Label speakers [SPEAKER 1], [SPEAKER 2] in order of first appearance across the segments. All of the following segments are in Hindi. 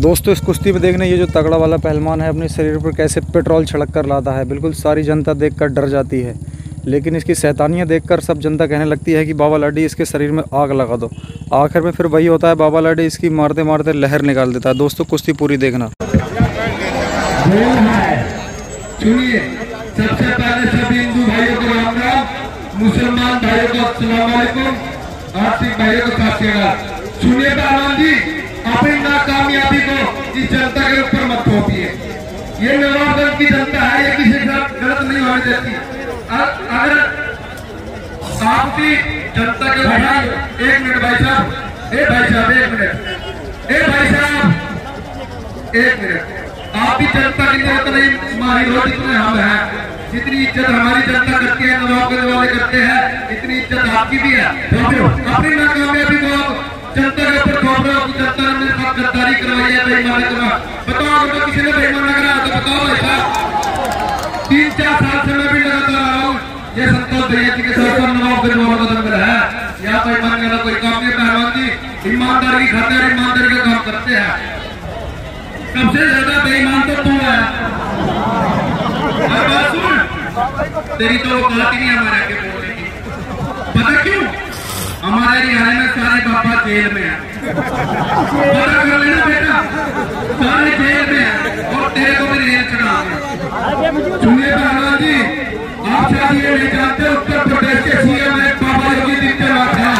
[SPEAKER 1] दोस्तों इस कुश्ती में देखने ये जो तगड़ा वाला पहलवान है अपने शरीर पर कैसे पेट्रोल छिड़क कर लाता है। बिल्कुल सारी जनता देखकर डर जाती है, लेकिन इसकी शैतानियाँ देखकर सब जनता कहने लगती है कि बाबा लाडी इसके शरीर में आग लगा दो। आखिर में फिर वही होता है, बाबा लाडी इसकी मारते मारते लहर निकाल देता है। दोस्तों कुश्ती पूरी देखना।
[SPEAKER 2] सुनिए, सबसे पहले सभी हिंदू भाइयों को राम राम, मुसलमान भाइयों को अस्सलाम वालेकुम, आर्थिक भाइयों को सत श्री अकाल। सुनिए पहलवान जी, अपनी नाकामयाबी को इस जनता के ऊपर मत थोपिए। ये नवाबगंज की जनता है, ये किसी के साथ गलत नहीं होने देती। अगर आपकी जनता के भाई, एक मिनट भाई साहब, एक मिनट, आप भी जनता की तरह नहीं मारी हो जितने हम हैं। जितनी इज्जत हमारी जनता करती है, नवाबगंज वाले करते हैं, इतनी इज्जत आपकी भी है। अपनी नाकामयाबी को जनता के ऊपर थोप रहे हो कि जनता ने मेरे साथ गद्दारी करवाई है, बेईमानी करवा। बताओ, अगर किसी ने बेईमान लग रहा है तो बताओ भाई साहब। 3-4 साल से मैं भी लगातार आ रहा हूँ। ये संतोष भैया जी के साथ नवाबगंज वालों का दंगल है। यहाँ पर ईमान वाला कोई काम नहीं। पहलवान जी ईमानदारी की खातिर ईमानदारी का काम करते हैं। सबसे ज्यादा बेईमान तो तू है। बात सुन, तेरी तो औकात ही नहीं हमारे आगे बोलने की। पता क्यों? हमारे हरियाणा में सारे बाबा जेल में है। पता कर लेना बेटा, सारे जेल में है और तेरे को भी रेल चढ़ा। सुनिए पहलवान जी, आप शायद ये नहीं जानते, उत्तर प्रदेश के सीएम है बाबा योगी आदित्यनाथ है।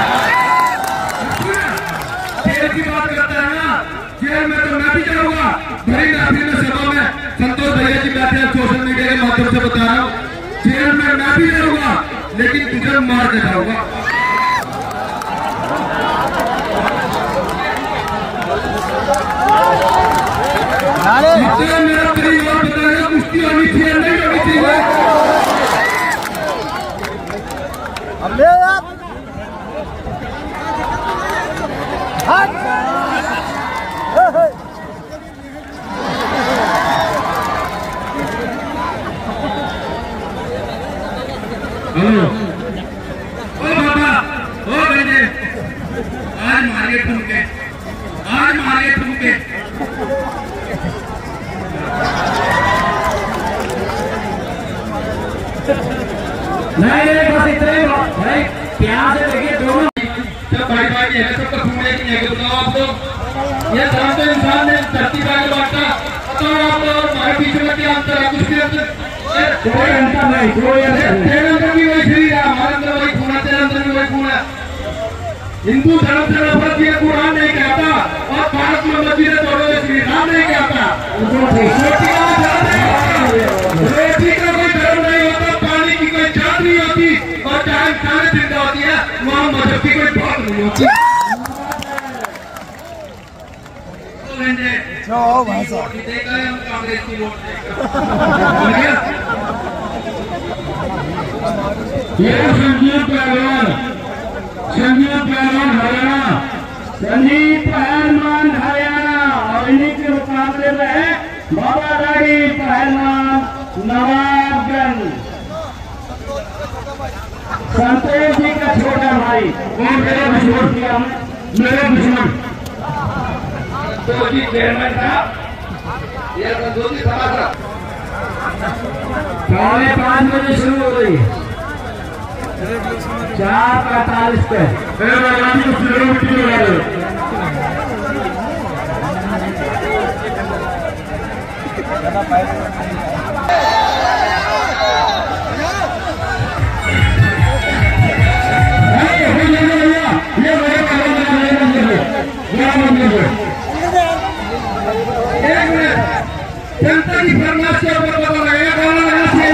[SPEAKER 2] जेल की बात करता है ना, जेल में तो मैं भी जाऊंगा। बड़ी महफिल में सभा में संतोष भैया जी बैठे हैं, सोशल मीडिया के माध्यम से बता रहा हूँ, जेल में मैं भी जाऊंगा, लेकिन तुझे मार के जाऊंगा। मेरा परिवार बताएगा कुश्ती होनी चाहिए नहीं होनी चाहिए। हेलो, ओ बाबा, ओ बेटे, आज मारिए ठुमके, आज मारिए ठुमके। नहीं बस इतना ही भाई, प्यार से देखिए दोनों जब भाई भाई है सबका सुनने की है। बताओ आप लोग, ये धर्म तो इंसान ने धरती का बांटा। बताओ आप लोग, हमारे पीछे में क्या अंतर है? कुछ भी अंतर, कोई अंतर नहीं। तेरे अंदर भी वही शरीर है, हमारे अंदर वही खून है, तेरे अंदर भी वही खून है। हिंदू धर्म से नफरत ये कुरान नहीं कहता, और भारत में मस्जिद तोड़ो श्री राम नहीं कहता। रोटी का कोई धर्म नहीं होता, पानी की कोई जात नहीं होती, और चाहे खाने जिंदा होती है, वहाँ मजहब की कोई बात नहीं होती। देगा हम कांग्रेस की वोट देगा। ये संजीव पहलवान हरियाणा, संजीव पहलवान हरियाणा, और इन्हीं के मुकाबले में बाबा लाडी पहलवान नवाबगंज, संतोष जी का छोटा भाई। कौन मेरे दुश्मन किया? मेरे दुश्मन तो जी चेयरमैन था। ये संतोष जी सभा था 5:30 बजे शुरू हो गई, 4:45 पे जनता की फरमाइश के ऊपर पता लगेगा कौन लगा चाहिए।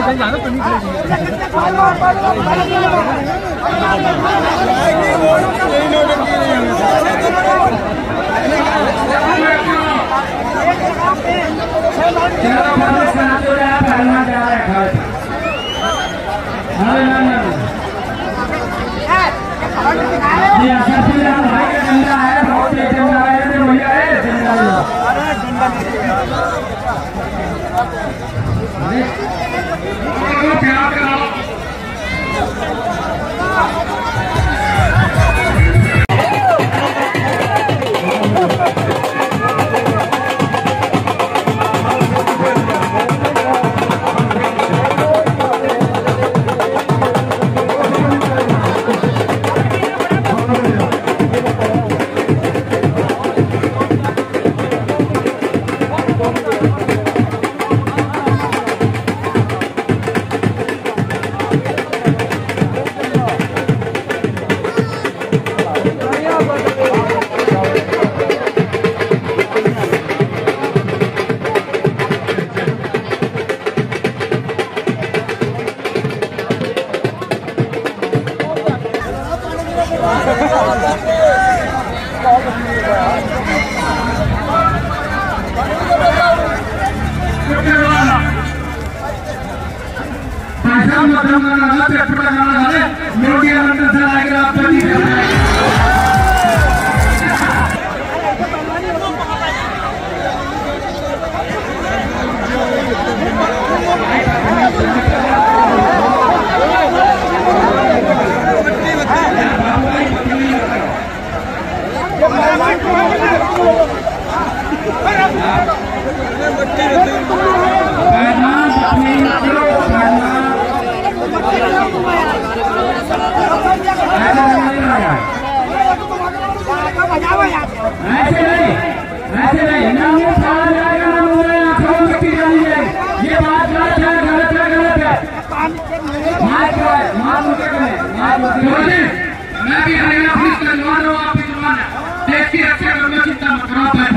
[SPEAKER 2] मैं भी हरियाणा पुलिस का जवान हूँ, आप भी जवान हैं। देश की रक्षा करना चिंता मत करो, बैठो।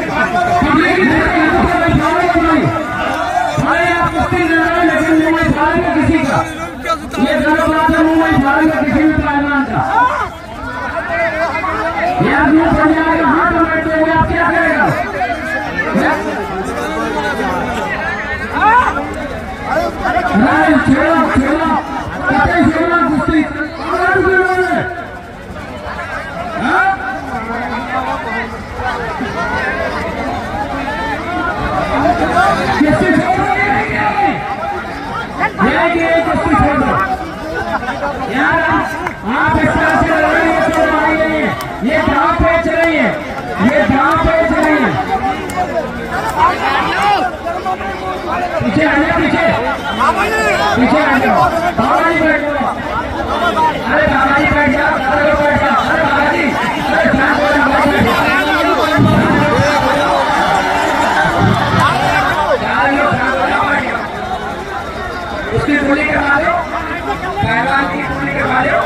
[SPEAKER 2] पब्लिक की आप कुश्ती लड़ रहे हैं, लेकिन मुंह में फाड़ में किसी का ये गलत बात है। मुंह में फाड़ में किसी भी पहलवान का ये आदमी पड़ जाएगा, हाथ में बैठे हुए आप क्या करेगा? छोड़ो छोड़ो कतई छोड़ो कुश्ती आप इस तरह से लड़ रही है तो लड़ाई नहीं है, ये दांव बेच रही है, ये दांव बेच रही है। पीछे आ जाओ, पीछे पीछे आ जाओ। बाबा जी बैठ जाओ, अरे बाबा जी बैठ जाओ, बैठ जाओ। अरे बाबा जी, अरे उसकी गोली करवा दो, पहलवान की गोली करवा दो।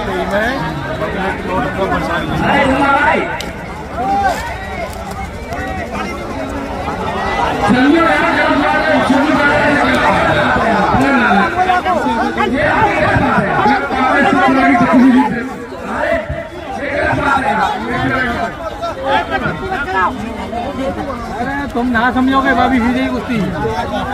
[SPEAKER 2] अरे भाई चलिए
[SPEAKER 3] अरे तुम ना समझोगे भाभी सीधी कुश्ती